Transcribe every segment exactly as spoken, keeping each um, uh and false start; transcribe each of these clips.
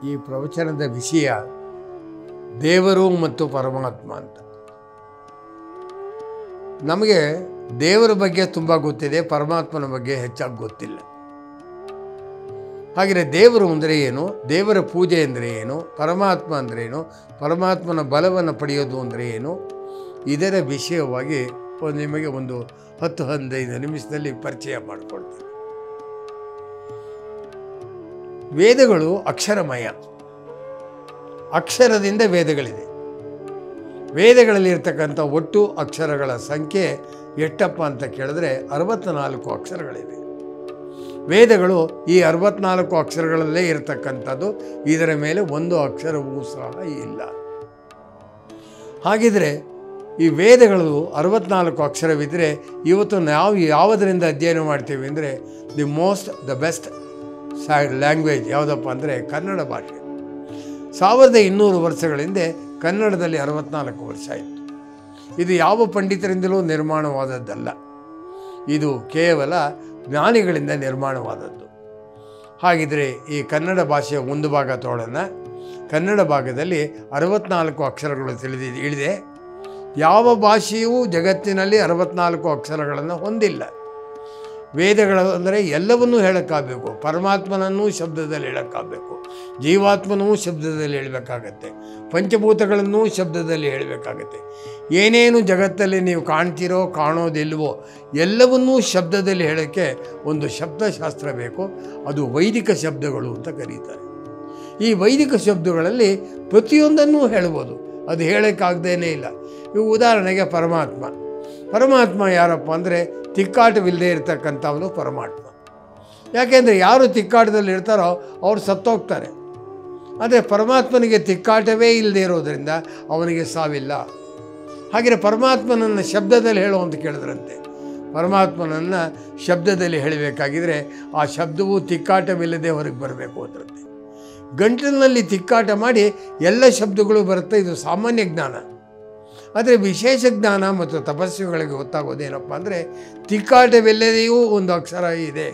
ಈ ಪ್ರವಚನದ ವಿಷಯ ದೇವರು ಮತ್ತು ಪರಮಾತ್ಮ ಅಂತ. ನಮಗೆ ದೇವರ ಬಗ್ಗೆ ತುಂಬ ಗೊತ್ತಿದೆ, ಪರಮಾತ್ಮನ ಬಗ್ಗೆ ಹೆಚ್ಚಾಗಿ ಗೊತ್ತಿಲ್ಲ. ಹಾಗೆಯೇ ದೇವರು ಅಂದರೆ ಏನು, ದೇವರ ಪೂಜೆ ಅಂದರೆ ಏನು, ಪರಮಾತ್ಮ ಅಂದರೆ ಏನು, ಪರಮಾತ್ಮನ ಬಲವನ್ನು ಪಡೆಯೋದು ಅಂದರೆ ಏನು, ಇದರ ವಿಷಯವಾಗಿ ನಿಮಗೆ ಒಂದು ಹತ್ತು ಹದಿನೈದು ನಿಮಿಷದಲ್ಲಿ ಪರಿಚಯ ಮಾಡಿಕೊಡ್ತೀನಿ. ವೇದಗಳು ಅಕ್ಷರಮಯ, ಅಕ್ಷರದಿಂದ ವೇದಗಳಿದೆ. ವೇದಗಳಲ್ಲಿರ್ತಕ್ಕಂಥ ಒಟ್ಟು ಅಕ್ಷರಗಳ ಸಂಖ್ಯೆ ಎಷ್ಟಪ್ಪ ಅಂತ ಕೇಳಿದ್ರೆ ಅರವತ್ತ್ನಾಲ್ಕು ಅಕ್ಷರಗಳಿವೆ. ವೇದಗಳು ಈ ಅರವತ್ತ್ನಾಲ್ಕು ಅಕ್ಷರಗಳಲ್ಲೇ ಇರತಕ್ಕಂಥದ್ದು, ಇದರ ಮೇಲೆ ಒಂದು ಅಕ್ಷರವೂ ಸಹ ಇಲ್ಲ. ಹಾಗಿದ್ರೆ ಈ ವೇದಗಳು ಅರವತ್ತ್ನಾಲ್ಕು ಅಕ್ಷರವಿದ್ದರೆ ಇವತ್ತು ನಾವು ಯಾವುದರಿಂದ ಅಧ್ಯಯನ ಮಾಡ್ತೀವಿ ಅಂದರೆ the most the best language ಯಾವುದಪ್ಪ ಅಂದರೆ ಕನ್ನಡ ಭಾಷೆ. ಸಾವಿರದ ಇನ್ನೂರು ವರ್ಷಗಳ ಹಿಂದೆ ಕನ್ನಡದಲ್ಲಿ ಅರವತ್ತ್ನಾಲ್ಕು ವರ್ಷ ಇತ್ತು. ಇದು ಯಾವ ಪಂಡಿತರಿಂದಲೂ ನಿರ್ಮಾಣವಾದದ್ದಲ್ಲ, ಇದು ಕೇವಲ ಜ್ಞಾನಿಗಳಿಂದ ನಿರ್ಮಾಣವಾದದ್ದು. ಹಾಗಿದ್ರೆ ಈ ಕನ್ನಡ ಭಾಷೆಯ ಒಂದು ಭಾಗ ತೋಳೋಣ. ಕನ್ನಡ ಭಾಗದಲ್ಲಿ ಅರವತ್ತ್ನಾಲ್ಕು ಅಕ್ಷರಗಳು ತಿಳಿದಿ ಇಳಿದೆ. ಯಾವ ಭಾಷೆಯೂ ಜಗತ್ತಿನಲ್ಲಿ ಅರವತ್ತ್ನಾಲ್ಕು ಅಕ್ಷರಗಳನ್ನು ಹೊಂದಿಲ್ಲ. ವೇದಗಳು ಅಂದರೆ ಎಲ್ಲವನ್ನೂ ಹೇಳೋಕ್ಕಾಗಬೇಕು, ಪರಮಾತ್ಮನನ್ನೂ ಶಬ್ದದಲ್ಲಿ ಹೇಳೋಕ್ಕಾಗಬೇಕು, ಜೀವಾತ್ಮನೂ ಶಬ್ದದಲ್ಲಿ ಹೇಳಬೇಕಾಗತ್ತೆ, ಪಂಚಭೂತಗಳನ್ನೂ ಶಬ್ದದಲ್ಲಿ ಹೇಳಬೇಕಾಗತ್ತೆ. ಏನೇನು ಜಗತ್ತಲ್ಲಿ ನೀವು ಕಾಣ್ತೀರೋ ಕಾಣೋದಿಲ್ವೋ ಎಲ್ಲವನ್ನೂ ಶಬ್ದದಲ್ಲಿ ಹೇಳೋಕ್ಕೆ ಒಂದು ಶಬ್ದಶಾಸ್ತ್ರ ಬೇಕು. ಅದು ವೈದಿಕ ಶಬ್ದಗಳು ಅಂತ ಕರೀತಾರೆ. ಈ ವೈದಿಕ ಶಬ್ದಗಳಲ್ಲಿ ಪ್ರತಿಯೊಂದನ್ನೂ ಹೇಳ್ಬೋದು, ಅದು ಹೇಳೋಕ್ಕಾಗ್ದೇನೇ ಇಲ್ಲ. ಇವು ಉದಾಹರಣೆಗೆ ಪರಮಾತ್ಮ. ಪರಮಾತ್ಮ ಯಾರಪ್ಪ ಅಂದರೆ ತಿಕ್ಕಾಟವಿಲ್ಲದೆ ಇರತಕ್ಕಂಥವನು ಪರಮಾತ್ಮ. ಯಾಕೆಂದರೆ ಯಾರು ತಿಕ್ಕಾಟದಲ್ಲಿ ಇರ್ತಾರೋ ಅವ್ರು ಸತ್ತೋಗ್ತಾರೆ. ಆದರೆ ಪರಮಾತ್ಮನಿಗೆ ತಿಕ್ಕಾಟವೇ ಇಲ್ಲದೆ ಇರೋದರಿಂದ ಅವನಿಗೆ ಸಾವಿಲ್ಲ. ಹಾಗೆಯೇ ಪರಮಾತ್ಮನನ್ನು ಶಬ್ದದಲ್ಲಿ ಹೇಳು ಅಂತ ಕೇಳಿದ್ರಂತೆ. ಪರಮಾತ್ಮನನ್ನು ಶಬ್ದದಲ್ಲಿ ಹೇಳಬೇಕಾಗಿದ್ರೆ ಆ ಶಬ್ದವು ತಿಕ್ಕಾಟವಿಲ್ಲದೆ ಹೊರಗೆ ಬರಬೇಕು ಅದರಂತೆ. ಗಂಟಲಿನಲ್ಲಿ ತಿಕ್ಕಾಟ ಮಾಡಿ ಎಲ್ಲ ಶಬ್ದಗಳು ಬರುತ್ತೆ, ಇದು ಸಾಮಾನ್ಯ ಜ್ಞಾನ. ಆದರೆ ವಿಶೇಷ ಜ್ಞಾನ ಮತ್ತು ತಪಸ್ಸುಗಳಿಗೆ ಗೊತ್ತಾಗೋದೇನಪ್ಪ ಅಂದರೆ ತಿಕ್ಕಾಟವಿಲ್ಲದೆಯೂ ಒಂದು ಅಕ್ಷರ ಇದೆ.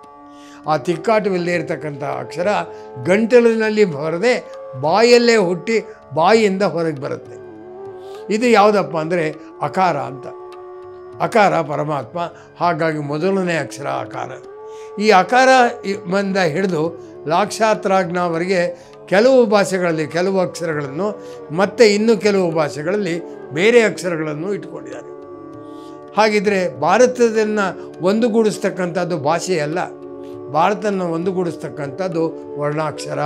ಆ ತಿಕ್ಕಾಟವಿಲ್ಲದೆ ಇರತಕ್ಕಂಥ ಅಕ್ಷರ ಗಂಟಲಿನಲ್ಲಿ ಬರದೆ ಬಾಯಲ್ಲೇ ಹುಟ್ಟಿ ಬಾಯಿಯಿಂದ ಹೊರಗೆ ಬರುತ್ತೆ. ಇದು ಯಾವುದಪ್ಪ ಅಂದರೆ ಅಕಾರ ಅಂತ. ಅಕಾರ ಪರಮಾತ್ಮ. ಹಾಗಾಗಿ ಮೊದಲನೇ ಅಕ್ಷರ ಅಕಾರ. ಈ ಅಕಾರ ಮಂದ ಹಿಡಿದು ಲಾಕ್ಷಾತ್ರಾಜ್ಞವರೆಗೆ ಕೆಲವು ಭಾಷೆಗಳಲ್ಲಿ ಕೆಲವು ಅಕ್ಷರಗಳನ್ನು ಮತ್ತು ಇನ್ನು ಕೆಲವು ಭಾಷೆಗಳಲ್ಲಿ ಬೇರೆ ಅಕ್ಷರಗಳನ್ನು ಇಟ್ಕೊಂಡಿದ್ದಾರೆ. ಹಾಗಿದ್ರೆ ಭಾರತದನ್ನು ಒಂದುಗೂಡಿಸ್ತಕ್ಕಂಥದ್ದು ಭಾಷೆಯಲ್ಲ, ಭಾರತನ ಒಂದುಗೂಡಿಸ್ತಕ್ಕಂಥದ್ದು ವರ್ಣಾಕ್ಷರ.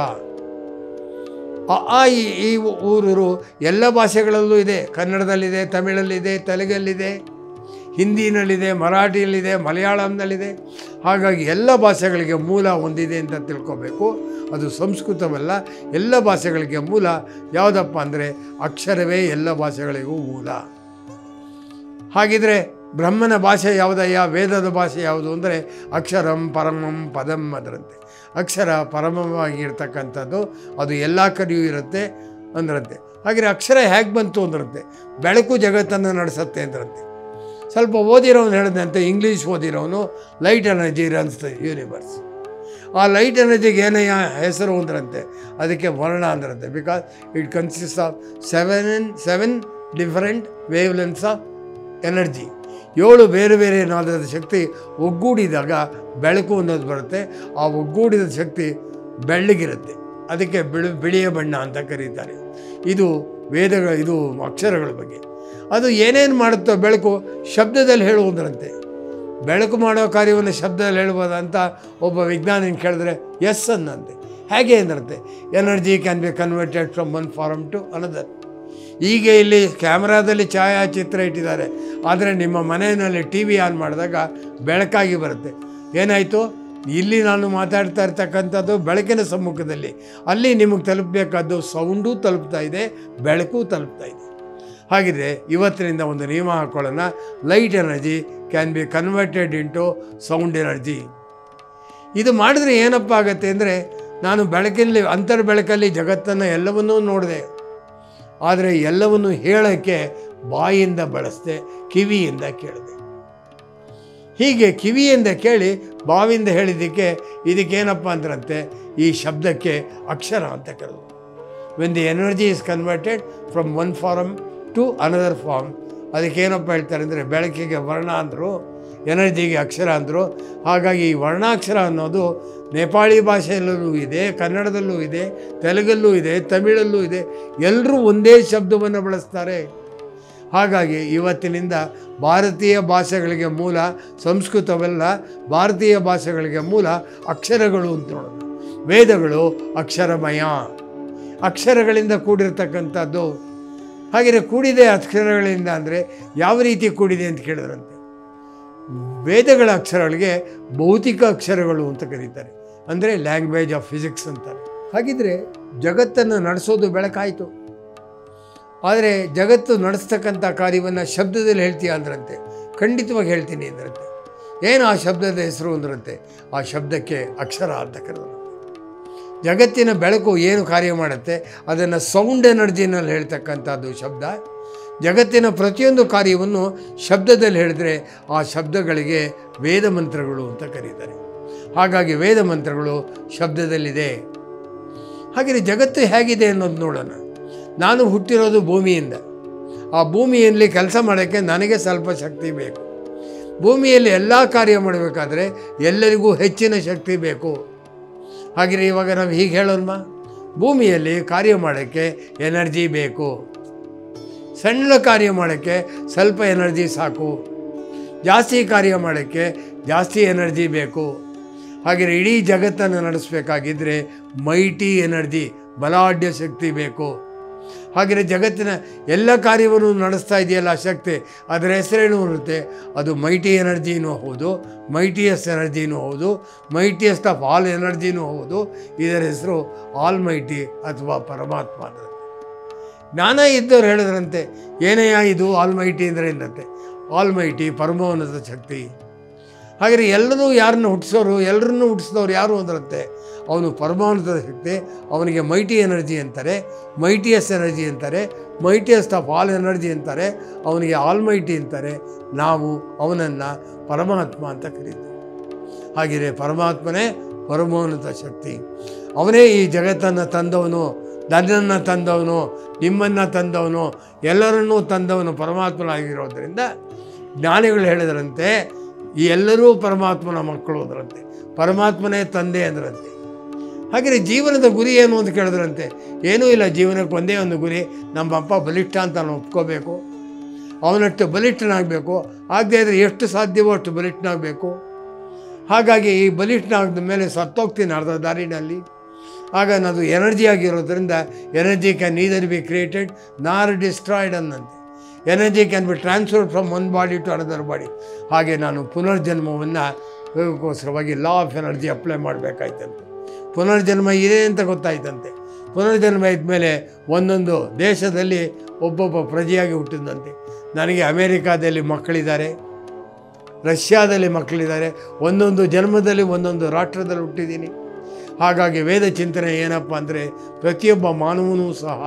ಆ ಈ ಈ ಊರೂರು ಎಲ್ಲ ಭಾಷೆಗಳಲ್ಲೂ ಇದೆ. ಕನ್ನಡದಲ್ಲಿದೆ, ತಮಿಳಲ್ಲಿದೆ, ತೆಲುಗಲ್ಲಿದೆ, ಹಿಂದಿನಲ್ಲಿದೆ, ಮರಾಠಿಯಲ್ಲಿದೆ, ಮಲಯಾಳಂನಲ್ಲಿದೆ. ಹಾಗಾಗಿ ಎಲ್ಲ ಭಾಷೆಗಳಿಗೆ ಮೂಲ ಒಂದಿದೆ ಅಂತ ತಿಳ್ಕೊಬೇಕು. ಅದು ಸಂಸ್ಕೃತವಲ್ಲ, ಎಲ್ಲ ಭಾಷೆಗಳಿಗೆ ಮೂಲ ಯಾವುದಪ್ಪ ಅಂದರೆ ಅಕ್ಷರವೇ ಎಲ್ಲ ಭಾಷೆಗಳಿಗೂ ಮೂಲ. ಹಾಗಿದ್ರೆ ಬ್ರಹ್ಮನ ಭಾಷೆ ಯಾವುದಯ್ಯ, ವೇದದ ಭಾಷೆ ಯಾವುದು ಅಂದರೆ ಅಕ್ಷರಂ ಪರಮಂ ಪದಂ ಅದರಂತೆ. ಅಕ್ಷರ ಪರಮವಾಗಿರ್ತಕ್ಕಂಥದ್ದು, ಅದು ಎಲ್ಲ ಕಡೆಯೂ ಇರುತ್ತೆ ಅಂದ್ರಂತೆ. ಹಾಗೆಯೇ ಅಕ್ಷರ ಹೇಗೆ ಬಂತು ಅಂದ್ರಂತೆ, ಬೆಳಕು ಜಗತ್ತನ್ನು ನಡೆಸುತ್ತೆ ಅಂದ್ರಂತೆ. ಸ್ವಲ್ಪ ಓದಿರೋನು ಹೇಳಿದಂತೆ, ಇಂಗ್ಲೀಷ್ ಓದಿರೋನು light energy runs the universe. ಆ ಲೈಟ್ ಎನರ್ಜಿಗೆ ಏನಯ್ಯ ಹೆಸರು ಅಂದ್ರಂತೆ, ಅದಕ್ಕೆ ವರ್ಣ ಅಂದ್ರಂತೆ. Because it consist of seven seven different wavelengths of energy. ಏಳು ಬೇರೆ ಬೇರೆ ನಾದದ ಶಕ್ತಿ ಒಗ್ಗೂಡಿದಾಗ ಬೆಳಕು ಅನ್ನೋದು ಬರುತ್ತೆ. ಆ ಒಗ್ಗೂಡಿದ ಶಕ್ತಿ ಬೆಳ್ಳಗಿರುತ್ತೆ, ಅದಕ್ಕೆ ಬಿಳಿ ಬಿಳಿಯ ಬಣ್ಣ ಅಂತ ಕರೀತಾರೆ. ಇದು ವೇದಗಳ ಇದು ಅಕ್ಷರಗಳ ಬಗ್ಗೆ. ಅದು ಏನೇನು ಮಾಡುತ್ತೋ ಬೆಳಕು ಶಬ್ದದಲ್ಲಿ ಹೇಳುವುದರಂತೆ. ಬೆಳಕು ಮಾಡೋ ಕಾರ್ಯವನ್ನು ಶಬ್ದದಲ್ಲಿ ಹೇಳ್ಬೋದ ಅಂತ ಒಬ್ಬ ವಿಜ್ಞಾನಿನ ಕೇಳಿದ್ರೆ ಎಸ್ ಅನ್ನಂತೆ. ಹೇಗೆ ಅಂದ್ರಂತೆ, energy can be converted from one form to another. ಈಗ ಇಲ್ಲಿ ಕ್ಯಾಮ್ರಾದಲ್ಲಿ ಛಾಯಾಚಿತ್ರ ಇಟ್ಟಿದ್ದಾರೆ, ಆದರೆ ನಿಮ್ಮ ಮನೆಯಲ್ಲಿ ಟಿ ವಿ ಆನ್ ಮಾಡಿದಾಗ ಬೆಳಕಾಗಿ ಬರುತ್ತೆ. ಏನಾಯಿತು, ಇಲ್ಲಿ ನಾನು ಮಾತಾಡ್ತಾ ಇರ್ತಕ್ಕಂಥದ್ದು ಬೆಳಕಿನ ಸಮ್ಮುಖದಲ್ಲಿ, ಅಲ್ಲಿ ನಿಮಗೆ ತಲುಪಬೇಕಾದ್ದು ಸೌಂಡು ತಲುಪ್ತಾ ಇದೆ, ಬೆಳಕು ತಲುಪ್ತಾ ಇದೆ. ಹಾಗಿದ್ರೆ ಇವತ್ತಿನಿಂದ ಒಂದು ನಿಯಮ ಹಾಕ್ಕೊಳ್ಳೋಣ, light energy can be converted into sound energy. ಇದು ಮಾಡಿದ್ರೆ ಏನಪ್ಪ ಆಗುತ್ತೆ ಅಂದರೆ, ನಾನು ಬೆಳಕಲ್ಲಿ ಅಂತರ್ ಬೆಳಕಲ್ಲಿ ಜಗತ್ತನ್ನು ಎಲ್ಲವನ್ನೂ ನೋಡಿದೆ, ಆದರೆ ಎಲ್ಲವನ್ನು ಹೇಳೋಕ್ಕೆ ಬಾಯಿಂದ ಬಳಸಿದೆ, ಕಿವಿಯಿಂದ ಕೇಳಿದೆ. ಹೀಗೆ ಕಿವಿಯಿಂದ ಕೇಳಿ ಬಾವಿಯಿಂದ ಹೇಳಿದ್ದಕ್ಕೆ ಇದಕ್ಕೇನಪ್ಪ ಅಂದ್ರಂತೆ, ಈ ಶಬ್ದಕ್ಕೆ ಅಕ್ಷರ ಅಂತ ಕರೆದು. When the energy is converted from one form to another form, ಅದಕ್ಕೇನಪ್ಪ ಹೇಳ್ತಾರೆ ಅಂದರೆ, ಬೆಳಕಿಗೆ ವರ್ಣ ಅಂದರು, ಎನರ್ಜಿಗೆ ಅಕ್ಷರ ಅಂದರು. ಹಾಗಾಗಿ ಈ ವರ್ಣಾಕ್ಷರ ಅನ್ನೋದು ನೇಪಾಳಿ ಭಾಷೆಯಲ್ಲೂ ಇದೆ, ಕನ್ನಡದಲ್ಲೂ ಇದೆ, ತೆಲುಗಲ್ಲೂ ಇದೆ, ತಮಿಳಲ್ಲೂ ಇದೆ. ಎಲ್ಲರೂ ಒಂದೇ ಶಬ್ದವನ್ನು ಬಳಸ್ತಾರೆ. ಹಾಗಾಗಿ ಇವತ್ತಿನಿಂದ ಭಾರತೀಯ ಭಾಷೆಗಳಿಗೆ ಮೂಲ ಸಂಸ್ಕೃತವೆಲ್ಲ, ಭಾರತೀಯ ಭಾಷೆಗಳಿಗೆ ಮೂಲ ಅಕ್ಷರಗಳು ಅಂತ ನೋಡೋಣ. ವೇದಗಳು ಅಕ್ಷರಮಯ, ಅಕ್ಷರಗಳಿಂದ ಕೂಡಿರ್ತಕ್ಕಂಥದ್ದು. ಹಾಗೆಯೇ ಕೂಡಿದೆ ಅಕ್ಷರಗಳಿಂದ ಅಂದರೆ ಯಾವ ರೀತಿ ಕೂಡಿದೆ ಅಂತ ಕೇಳಿದ್ರಂತೆ, ವೇದಗಳ ಅಕ್ಷರಗಳಿಗೆ ಭೌತಿಕ ಅಕ್ಷರಗಳು ಅಂತ ಕರೀತಾರೆ, ಅಂದರೆ ಲ್ಯಾಂಗ್ವೇಜ್ ಆಫ್ ಫಿಸಿಕ್ಸ್ ಅಂತಾರೆ. ಹಾಗಿದ್ರೆ ಜಗತ್ತನ್ನು ನಡೆಸೋದು ಬೆಳಕಾಯಿತು, ಆದರೆ ಜಗತ್ತು ನಡೆಸ್ತಕ್ಕಂಥ ಕಾರ್ಯವನ್ನು ಶಬ್ದದಲ್ಲಿ ಹೇಳ್ತೀಯ ಅಂದ್ರಂತೆ. ಖಂಡಿತವಾಗಿ ಹೇಳ್ತೀನಿ ಅಂದ್ರಂತೆ. ಏನು ಆ ಶಬ್ದದ ಹೆಸರು ಅಂದ್ರಂತೆ, ಆ ಶಬ್ದಕ್ಕೆ ಅಕ್ಷರ ಅಂತ ಕರೆದ್ರು. ಜಗತ್ತಿನ ಬೆಳಕು ಏನು ಕಾರ್ಯ ಮಾಡುತ್ತೆ ಅದನ್ನು ಸೌಂಡ್ ಎನರ್ಜಿನಲ್ಲಿ ಹೇಳ್ತಕ್ಕಂಥದ್ದು ಶಬ್ದ. ಜಗತ್ತಿನ ಪ್ರತಿಯೊಂದು ಕಾರ್ಯವನ್ನು ಶಬ್ದದಲ್ಲಿ ಹೇಳಿದ್ರೆ ಆ ಶಬ್ದಗಳಿಗೆ ವೇದ ಮಂತ್ರಗಳು ಅಂತ ಕರೀತಾರೆ. ಹಾಗಾಗಿ ವೇದ ಮಂತ್ರಗಳು ಶಬ್ದದಲ್ಲಿದೆ. ಹಾಗೆಯೇ ಜಗತ್ತು ಹೇಗಿದೆ ಅನ್ನೋದು ನೋಡೋಣ. ನಾನು ಹುಟ್ಟಿರೋದು ಭೂಮಿಯಿಂದ. ಆ ಭೂಮಿಯಲ್ಲಿ ಕೆಲಸ ಮಾಡೋಕ್ಕೆ ನನಗೆ ಸ್ವಲ್ಪ ಶಕ್ತಿ ಬೇಕು. ಭೂಮಿಯಲ್ಲಿ ಎಲ್ಲ ಕಾರ್ಯ ಮಾಡಬೇಕಾದ್ರೆ ಎಲ್ಲರಿಗೂ ಹೆಚ್ಚಿನ ಶಕ್ತಿ ಬೇಕು. ಹಾಗೆಯೇ ಇವಾಗ ನಾವು ಹೀಗೆ ಹೇಳೋಲ್ವಾ, ಭೂಮಿಯಲ್ಲಿ ಕಾರ್ಯ ಮಾಡೋಕ್ಕೆ ಎನರ್ಜಿ ಬೇಕು. ಸಣ್ಣ ಕಾರ್ಯ ಮಾಡೋಕ್ಕೆ ಸ್ವಲ್ಪ ಎನರ್ಜಿ ಸಾಕು, ಜಾಸ್ತಿ ಕಾರ್ಯ ಮಾಡೋಕ್ಕೆ ಜಾಸ್ತಿ ಎನರ್ಜಿ ಬೇಕು. ಹಾಗೆಯೇ ಇಡೀ ಜಗತ್ತನ್ನು ನಡೆಸಬೇಕಾಗಿದ್ದರೆ ಮೈಟಿ ಎನರ್ಜಿ, ಬಲಾಢ್ಯ ಶಕ್ತಿ ಬೇಕು. ಹಾಗೆಯೇ ಜಗತ್ತಿನ ಎಲ್ಲ ಕಾರ್ಯವನ್ನು ನಡೆಸ್ತಾ ಇದೆಯಲ್ಲ ಶಕ್ತಿ, ಅದರ ಹೆಸರೇನು ಇರುತ್ತೆ, ಅದು ಮೈಟಿ ಎನರ್ಜಿನೂ ಹೌದು, ಮೈಟಿಯಸ್ಟ್ ಎನರ್ಜಿನೂ ಹೌದು, ಮೈಟಿಯಸ್ಟ್ ಆಫ್ ಆಲ್ ಎನರ್ಜಿನೂ ಹೌದು. ಇದರ ಹೆಸರು ಆಲ್ ಮೈಟಿ ಅಥವಾ ಪರಮಾತ್ಮ ಅಂದರೆ. ಜ್ಞಾನ ಇದ್ದವ್ರು ಹೇಳಿದ್ರಂತೆ, ಏನಯ್ಯ ಇದು ಆಲ್ ಮೈಟಿ ಅಂದರೆ ಏನಂತೆ, ಆಲ್ ಮೈಟಿ ಪರಮೋನ್ನತ ಶಕ್ತಿ. ಹಾಗೆಯೇ ಎಲ್ಲರೂ ಯಾರನ್ನು ಹುಟ್ಟಿಸೋರು, ಎಲ್ಲರನ್ನೂ ಹುಟ್ಟಿಸಿದವ್ರು ಯಾರು ಅಂದ್ರಂತೆ, ಅವನು ಪರಮಾಣುದ ಶಕ್ತಿ. ಅವನಿಗೆ ಮೈಟಿ ಎನರ್ಜಿ ಅಂತಾರೆ, ಮೈಟಿಯಸ್ ಎನರ್ಜಿ ಅಂತಾರೆ, ಮೈಟಿಯಸ್ಟ್ ಆಫ್ ಆಲ್ ಎನರ್ಜಿ ಅಂತಾರೆ, ಅವನಿಗೆ ಆಲ್ ಮೈಟಿ ಅಂತಾರೆ. ನಾವು ಅವನನ್ನು ಪರಮಾತ್ಮ ಅಂತ ಕರೀತೀವಿ. ಹಾಗೆಯೇ ಪರಮಾತ್ಮನೇ ಪರಮೋನ್ನತ ಶಕ್ತಿ. ಅವನೇ ಈ ಜಗತ್ತನ್ನು ತಂದವನು, ನನ್ನನ್ನು ತಂದವನು, ನಿಮ್ಮನ್ನು ತಂದವನು, ಎಲ್ಲರನ್ನೂ ತಂದವನು ಪರಮಾತ್ಮನಾಗಿರೋದರಿಂದ ಜ್ಞಾನಿಗಳು ಹೇಳಿದ್ರಂತೆ, ಈ ಎಲ್ಲರೂ ಪರಮಾತ್ಮನ ಮಕ್ಕಳು ಅದರಂತೆ, ಪರಮಾತ್ಮನೇ ತಂದೆ ಅಂದ್ರಂತೆ. ಹಾಗೆಯೇ ಜೀವನದ ಗುರಿ ಏನು ಅಂತ ಕೇಳಿದ್ರಂತೆ, ಏನೂ ಇಲ್ಲ, ಜೀವನಕ್ಕೆ ಒಂದೇ ಒಂದು ಗುರಿ, ನಮ್ಮ ಅಪ್ಪ ಬಲಿಷ್ಠ ಅಂತ ನಾವು ಒಪ್ಕೋಬೇಕು, ಅವನಷ್ಟು ಬಲಿಷ್ಠನಾಗಬೇಕು. ಆಗದೇ ಇದ್ದರೆ ಎಷ್ಟು ಸಾಧ್ಯವೋ ಅಷ್ಟು ಬಲಿಷ್ಠನಾಗಬೇಕು. ಹಾಗಾಗಿ ಈ ಬಲಿಷ್ಠನಾದ ಮೇಲೆ ಸತ್ತೋಗ್ತೀನಿ ಅರ್ಧ ದಾರಿನಲ್ಲಿ. ಆಗ ಅದು ಎನರ್ಜಿ ಆಗಿರೋದ್ರಿಂದ energy can neither be created nor destroyed ಅನ್ನಂತೆ. Energy can be transferred from one body to another body. ಹಾಗೆ ನಾನು ಪುನರ್ಜನ್ಮವನ್ನು ಅದಕ್ಕೋಸ್ಕರವಾಗಿ ಲಾ ಆಫ್ ಎನರ್ಜಿ ಅಪ್ಲೈ ಮಾಡಬೇಕಾಯ್ತಂತೆ. ಪುನರ್ಜನ್ಮ ಇದೆ ಅಂತ ಗೊತ್ತಾಯ್ತಂತೆ. ಪುನರ್ಜನ್ಮ ಇದ್ಮೇಲೆ ಒಂದೊಂದು ದೇಶದಲ್ಲಿ ಒಬ್ಬೊಬ್ಬ ಪ್ರಜೆಯಾಗಿ ಹುಟ್ಟಿದಂತೆ. ನನಗೆ ಅಮೇರಿಕಾದಲ್ಲಿ ಮಕ್ಕಳಿದ್ದಾರೆ, ರಷ್ಯಾದಲ್ಲಿ ಮಕ್ಕಳಿದ್ದಾರೆ, ಒಂದೊಂದು ಜನ್ಮದಲ್ಲಿ ಒಂದೊಂದು ರಾಷ್ಟ್ರದಲ್ಲಿ ಹುಟ್ಟಿದ್ದೀನಿ. ಹಾಗಾಗಿ ವೇದ ಚಿಂತನೆ ಏನಪ್ಪ ಅಂದರೆ, ಪ್ರತಿಯೊಬ್ಬ ಮಾನವನೂ ಸಹ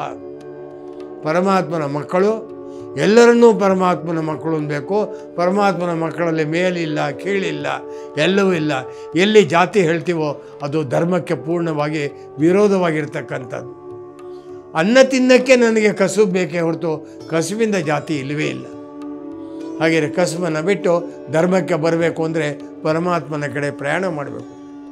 ಪರಮಾತ್ಮನ ಮಕ್ಕಳು, ಎಲ್ಲರನ್ನೂ ಪರಮಾತ್ಮನ ಮಕ್ಕಳು ಅನ್ಬೇಕು. ಪರಮಾತ್ಮನ ಮಕ್ಕಳಲ್ಲಿ ಮೇಲಿಲ್ಲ, ಕೀಳಿಲ್ಲ, ಎಲ್ಲವೂ ಇಲ್ಲ. ಎಲ್ಲಿ ಜಾತಿ ಹೇಳ್ತೀವೋ ಅದು ಧರ್ಮಕ್ಕೆ ಪೂರ್ಣವಾಗಿ ವಿರೋಧವಾಗಿರ್ತಕ್ಕಂಥದ್ದು. ಅನ್ನ ತಿನ್ನಕ್ಕೆ ನನಗೆ ಕಸುಬು ಬೇಕೇ ಹೊರತು ಕಸುಬಿಂದ ಜಾತಿ ಇಲ್ಲವೇ ಇಲ್ಲ. ಹಾಗೆಯೇ ಕಸುಬನ್ನು ಬಿಟ್ಟು ಧರ್ಮಕ್ಕೆ ಬರಬೇಕು ಅಂದರೆ ಪರಮಾತ್ಮನ ಕಡೆ ಪ್ರಯಾಣ ಮಾಡಬೇಕು.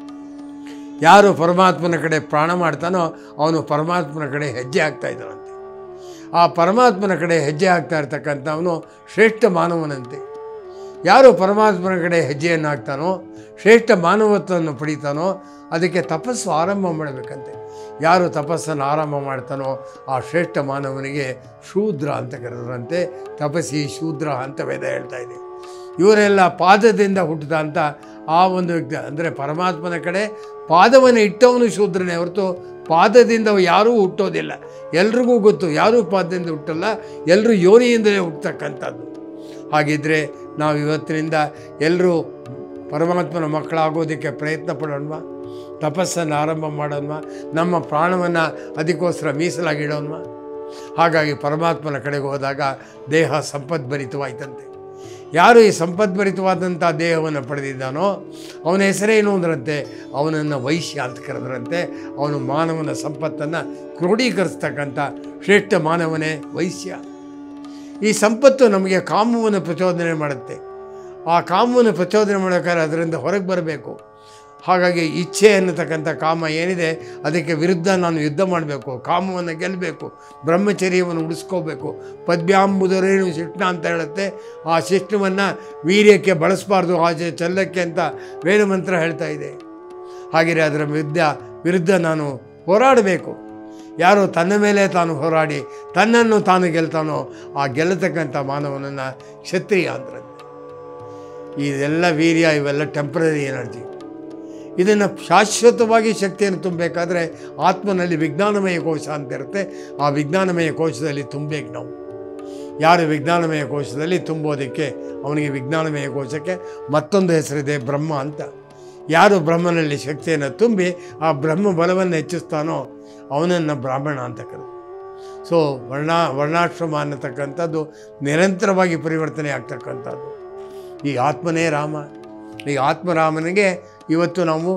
ಯಾರು ಪರಮಾತ್ಮನ ಕಡೆ ಪ್ರಾಣ ಮಾಡ್ತಾನೋ ಅವನು ಪರಮಾತ್ಮನ ಕಡೆ ಹೆಜ್ಜೆ ಆಗ್ತಾ ಇದ್ದಾನಂತೆ. ಆ ಪರಮಾತ್ಮನ ಕಡೆ ಹೆಜ್ಜೆ ಆಗ್ತಾ ಇರ್ತಕ್ಕಂಥವನು ಶ್ರೇಷ್ಠ ಮಾನವನಂತೆ. ಯಾರು ಪರಮಾತ್ಮನ ಕಡೆ ಹೆಜ್ಜೆಯನ್ನು ಹಾಕ್ತಾನೋ, ಶ್ರೇಷ್ಠ ಮಾನವತ್ವವನ್ನು ಪಡಿತಾನೋ, ಅದಕ್ಕೆ ತಪಸ್ಸು ಆರಂಭ ಮಾಡಬೇಕಂತೆ. ಯಾರು ತಪಸ್ಸನ್ನು ಆರಂಭ ಮಾಡ್ತಾನೋ ಆ ಶ್ರೇಷ್ಠ ಮಾನವನಿಗೆ ಶೂದ್ರ ಅಂತ ಕರೆದ್ರಂತೆ. ತಪಸ್ಸಿ ಶೂದ್ರ ಅಂತ ವೇದ ಹೇಳ್ತಾ ಇದೆ. ಇವರೆಲ್ಲ ಪಾದದಿಂದ ಹುಟ್ಟಿದ ಅಂತ ಆ ಒಂದು ವ್ಯಕ್ತಿ ಅಂದರೆ ಪರಮಾತ್ಮನ ಕಡೆ ಪಾದವನ್ನು ಇಟ್ಟವನು ಶೂದ್ರನೇ ಹೊರತು ಪಾದದಿಂದ ಯಾರೂ ಹುಟ್ಟೋದಿಲ್ಲ. ಎಲ್ರಿಗೂ ಗೊತ್ತು, ಯಾರೂ ಪಾದದಿಂದ ಹುಟ್ಟಲ್ಲ, ಎಲ್ಲರೂ ಯೋನಿಯಿಂದಲೇ ಹುಟ್ಟತಕ್ಕಂಥದ್ದು. ಹಾಗಿದ್ದರೆ ನಾವು ಇವತ್ತಿನಿಂದ ಎಲ್ಲರೂ ಪರಮಾತ್ಮನ ಮಕ್ಕಳಾಗೋದಕ್ಕೆ ಪ್ರಯತ್ನ ಪಡೋಣ, ತಪಸ್ಸನ್ನು ಆರಂಭ ಮಾಡೋಣ, ನಮ್ಮ ಪ್ರಾಣವನ್ನು ಅದಕ್ಕೋಸ್ಕರ ಮೀಸಲಾಗಿಡೋಣ. ಹಾಗಾಗಿ ಪರಮಾತ್ಮನ ಕಡೆಗೆ ಹೋದಾಗ ದೇಹ ಸಂಪದ್ಭರಿತವಾಯ್ತಂತೆ. ಯಾರು ಈ ಸಂಪದ್ಭರಿತವಾದಂಥ ದೇಹವನ್ನು ಪಡೆದಿದ್ದಾನೋ ಅವನ ಹೆಸರೇನು ಅಂದ್ರಂತೆ, ಅವನನ್ನು ವೈಶ್ಯ ಅಂತ ಕರೆದ್ರಂತೆ. ಅವನು ಮಾನವನ ಸಂಪತ್ತನ್ನು ಕ್ರೋಢೀಕರಿಸ್ತಕ್ಕಂಥ ಶ್ರೇಷ್ಠ ಮಾನವನೇ ವೈಶ್ಯ. ಈ ಸಂಪತ್ತು ನಮಗೆ ಕಾಮವನ್ನು ಪ್ರಚೋದನೆ ಮಾಡುತ್ತೆ. ಆ ಕಾಮವನ್ನು ಪ್ರಚೋದನೆ ಮಾಡೋಕ್ಕಾದ್ರೆ ಅದರಿಂದ ಹೊರಗೆ ಬರಬೇಕು. ಹಾಗಾಗಿ ಇಚ್ಛೆ ಅನ್ನತಕ್ಕಂಥ ಕಾಮ ಏನಿದೆ ಅದಕ್ಕೆ ವಿರುದ್ಧ ನಾನು ಯುದ್ಧ ಮಾಡಬೇಕು, ಕಾಮವನ್ನು ಗೆಲ್ಲಬೇಕು, ಬ್ರಹ್ಮಚರ್ಯವನ್ನು ಉಳಿಸ್ಕೋಬೇಕು. ಪದ್ಭ್ಯಾಂಬುದರೇನು ಶಿಷ್ಣ ಅಂತ ಹೇಳುತ್ತೆ. ಆ ಶಿಷ್ಣವನ್ನು ವೀರ್ಯಕ್ಕೆ ಬಳಸಬಾರ್ದು, ಆಚೆ ಚೆಲ್ಲಕ್ಕೆ ಅಂತ ವೇದಮಂತ್ರ ಹೇಳ್ತಾ ಇದೆ. ಹಾಗೆಯೇ ಅದರ ವಿರುದ್ಧ ವಿರುದ್ಧ ನಾನು ಹೋರಾಡಬೇಕು. ಯಾರು ತನ್ನ ಮೇಲೆ ತಾನು ಹೋರಾಡಿ ತನ್ನನ್ನು ತಾನು ಗೆಲ್ತಾನೋ ಆ ಗೆಲ್ಲತಕ್ಕಂಥ ಮಾನವನನ್ನು ಕ್ಷತ್ರಿಯ ಅಂತಾರೆ. ಇದೆಲ್ಲ ವೀರ್ಯ ಇವೆಲ್ಲ ಟೆಂಪ್ರರಿ ಎನರ್ಜಿ. ಇದನ್ನು ಶಾಶ್ವತವಾಗಿ ಶಕ್ತಿಯನ್ನು ತುಂಬಬೇಕಾದ್ರೆ ಆತ್ಮನಲ್ಲಿ ವಿಜ್ಞಾನಮಯ ಕೋಶ ಅಂತ ಇರುತ್ತೆ. ಆ ವಿಜ್ಞಾನಮಯ ಕೋಶದಲ್ಲಿ ತುಂಬಬೇಕು ನಾವು. ಯಾರು ವಿಜ್ಞಾನಮಯ ಕೋಶದಲ್ಲಿ ತುಂಬೋದಕ್ಕೆ ಅವನಿಗೆ ವಿಜ್ಞಾನಮಯ ಕೋಶಕ್ಕೆ ಮತ್ತೊಂದು ಹೆಸರಿದೆ, ಬ್ರಹ್ಮ ಅಂತ. ಯಾರು ಬ್ರಹ್ಮನಲ್ಲಿ ಶಕ್ತಿಯನ್ನು ತುಂಬಿ ಆ ಬ್ರಹ್ಮ ಬಲವನ್ನು ಹೆಚ್ಚಿಸ್ತಾನೋ ಅವನನ್ನು ಬ್ರಾಹ್ಮಣ ಅಂತ ಕರೆದು. ಸೊ ವರ್ಣ ವರ್ಣಾಶ್ರಮ ಅನ್ನತಕ್ಕಂಥದ್ದು ನಿರಂತರವಾಗಿ ಪರಿವರ್ತನೆ ಆಗ್ತಕ್ಕಂಥದ್ದು. ಈ ಆತ್ಮನೇ ರಾಮ. ಈ ಆತ್ಮರಾಮನಿಗೆ ಇವತ್ತು ನಾವು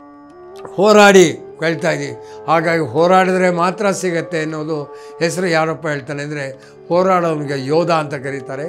ಹೋರಾಡಿ ಕೇಳ್ತಾ ಇದ್ದೀವಿ. ಹಾಗಾಗಿ ಹೋರಾಡಿದ್ರೆ ಮಾತ್ರ ಸಿಗತ್ತೆ ಅನ್ನೋದು ಹೆಸರು ಯಾರಪ್ಪ ಹೇಳ್ತಾನೆ ಅಂದರೆ, ಹೋರಾಡೋನಿಗೆ ಯೋಧ ಅಂತ ಕರೀತಾರೆ.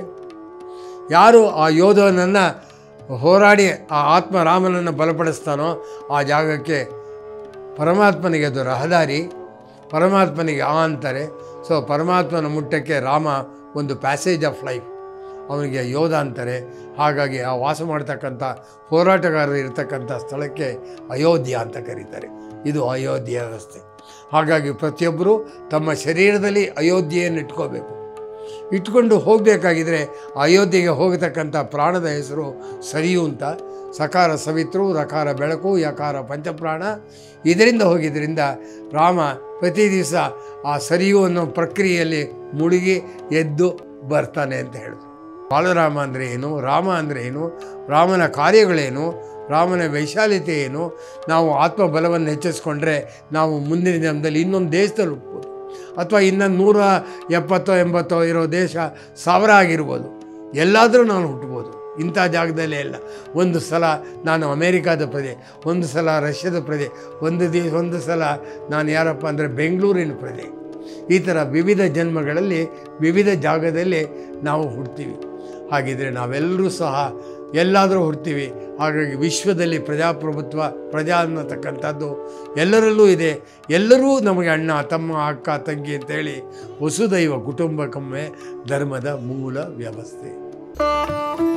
ಯಾರು ಆ ಯೋಧನನ್ನು ಹೋರಾಡಿ ಆ ಆತ್ಮರಾಮನನ್ನು ಬಲಪಡಿಸ್ತಾನೋ ಆ ಜಾಗಕ್ಕೆ ಪರಮಾತ್ಮನಿಗೆ ಅದು ರಹದಾರಿ, ಪರಮಾತ್ಮನಿಗೆ ಆ ಅಂತಾರೆ. ಸೊ ಪರಮಾತ್ಮನ ಮುಟ್ಟಕ್ಕೆ ರಾಮ ಒಂದು ಪ್ಯಾಸೇಜ್ ಆಫ್ ಲೈಫ್, ಅವನಿಗೆ ಯೋಧ ಅಂತಾರೆ. ಹಾಗಾಗಿ ಆ ವಾಸ ಮಾಡ್ತಕ್ಕಂಥ ಹೋರಾಟಗಾರರು ಇರತಕ್ಕಂಥ ಸ್ಥಳಕ್ಕೆ ಅಯೋಧ್ಯ ಅಂತ ಕರೀತಾರೆ. ಇದು ಅಯೋಧ್ಯ ರಸ್ತೆ. ಹಾಗಾಗಿ ಪ್ರತಿಯೊಬ್ಬರು ತಮ್ಮ ಶರೀರದಲ್ಲಿ ಅಯೋಧ್ಯೆಯನ್ನು ಇಟ್ಕೋಬೇಕು. ಇಟ್ಕೊಂಡು ಹೋಗಬೇಕಾಗಿದ್ರೆ ಅಯೋಧ್ಯೆಗೆ ಹೋಗತಕ್ಕಂಥ ಪ್ರಾಣದ ಹೆಸರು ಸರಿಯು ಅಂತ. ಸಕಾರ ಸವಿತೃ, ರಕಾರ ಬೆಳಕು, ಯಕಾರ ಪಂಚಪ್ರಾಣ. ಇದರಿಂದ ಹೋಗಿದ್ದರಿಂದ ರಾಮ ಪ್ರತಿ ದಿವಸ ಆ ಸರಿಯು ಅನ್ನೋ ಪ್ರಕ್ರಿಯೆಯಲ್ಲಿ ಮುಳುಗಿ ಎದ್ದು ಬರ್ತಾನೆ ಅಂತ ಹೇಳಿದ್ರು. ಬಾಲರಾಮ ಅಂದರೆ ಏನು, ರಾಮ ಅಂದರೆ ಏನು, ರಾಮನ ಕಾರ್ಯಗಳೇನು, ರಾಮನ ವೈಶಾಲ್ಯತೆ ಏನು. ನಾವು ಆತ್ಮಬಲವನ್ನು ಹೆಚ್ಚಿಸ್ಕೊಂಡ್ರೆ ನಾವು ಮುಂದಿನ ದಿನದಲ್ಲಿ ಇನ್ನೊಂದು ದೇಶದಲ್ಲಿ ಹುಟ್ಬೋದು, ಅಥವಾ ಇನ್ನೊಂದು ನೂರ ಎಪ್ಪತ್ತೋ ಎಂಬತ್ತೋ ಇರೋ ದೇಶ ಸಾವಿರ ಆಗಿರ್ಬೋದು. ಎಲ್ಲಾದರೂ ನಾನು ಹುಟ್ಬೋದು. ಇಂಥ ಜಾಗದಲ್ಲೇ ಎಲ್ಲ. ಒಂದು ಸಲ ನಾನು ಅಮೇರಿಕಾದ ಪ್ರಜೆ, ಒಂದು ಸಲ ರಷ್ಯಾದ ಪ್ರಜೆ, ಒಂದು ದಿ ಒಂದು ಸಲ ನಾನು ಯಾರಪ್ಪ ಅಂದರೆ ಬೆಂಗಳೂರಿನ ಪ್ರಜೆ. ಈ ಥರ ವಿವಿಧ ಜನ್ಮಗಳಲ್ಲಿ ವಿವಿಧ ಜಾಗದಲ್ಲಿ ನಾವು ಹುಡ್ತೀವಿ. ಹಾಗಿದ್ರೆ ನಾವೆಲ್ಲರೂ ಸಹ ಎಲ್ಲಾದರೂ ಹುಡ್ತೀವಿ. ಹಾಗಾಗಿ ವಿಶ್ವದಲ್ಲಿ ಪ್ರಜಾಪ್ರಭುತ್ವ, ಪ್ರಜಾ ಅನ್ನತಕ್ಕಂಥದ್ದು ಎಲ್ಲರಲ್ಲೂ ಇದೆ. ಎಲ್ಲರೂ ನಮಗೆ ಅಣ್ಣ ತಮ್ಮ ಅಕ್ಕ ತಂಗಿ ಅಂತೇಳಿ ವಸುದೈವ ಕುಟುಂಬಕಮ್ಮೆ ಧರ್ಮದ ಮೂಲ ವ್ಯವಸ್ಥೆ.